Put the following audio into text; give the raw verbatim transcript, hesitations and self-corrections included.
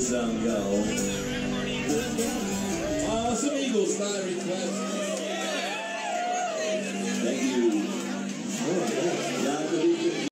this song go. Uh, some Eagles style request. Thank you.